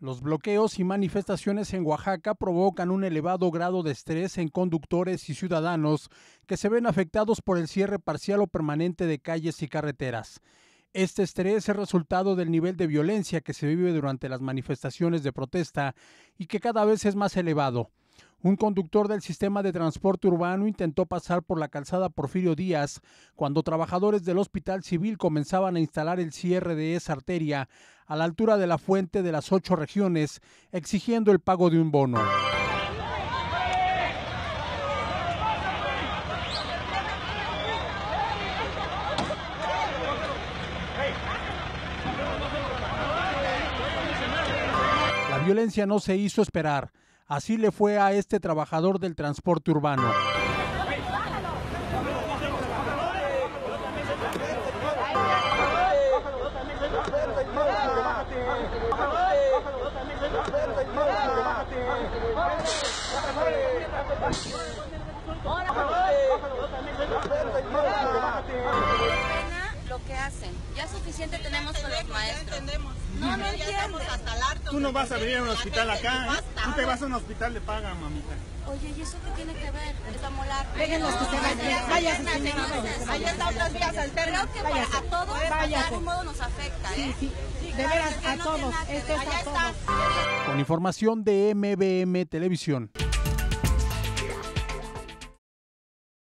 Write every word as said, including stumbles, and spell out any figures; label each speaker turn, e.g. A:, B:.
A: Los bloqueos y manifestaciones en Oaxaca provocan un elevado grado de estrés en conductores y ciudadanos que se ven afectados por el cierre parcial o permanente de calles y carreteras. Este estrés es resultado del nivel de violencia que se vive durante las manifestaciones de protesta y que cada vez es más elevado. Un conductor del sistema de transporte urbano intentó pasar por la calzada Porfirio Díaz cuando trabajadores del Hospital Civil comenzaban a instalar el cierre de esa arteria a la altura de la fuente de las ocho regiones, exigiendo el pago de un bono. La violencia no se hizo esperar. Así le fue a este trabajador del transporte urbano.
B: Lo que hacen, ya suficiente tenemos con los maestros. No, no entiendo.
C: Tú no vas a venir a un hospital acá, ¿eh? Tú te vas a un hospital, le pagan, mamita.
B: Oye, ¿y eso qué tiene que ver? Esta molar.
D: Déjenlos que se vayan. Váyanse.
B: Ahí está otras vías alternas. Creo que a todos de algún modo nos afecta, ¿eh?
D: Sí, sí. De veras, a todos. Esto es a todos.
A: Con información de M B M Televisión.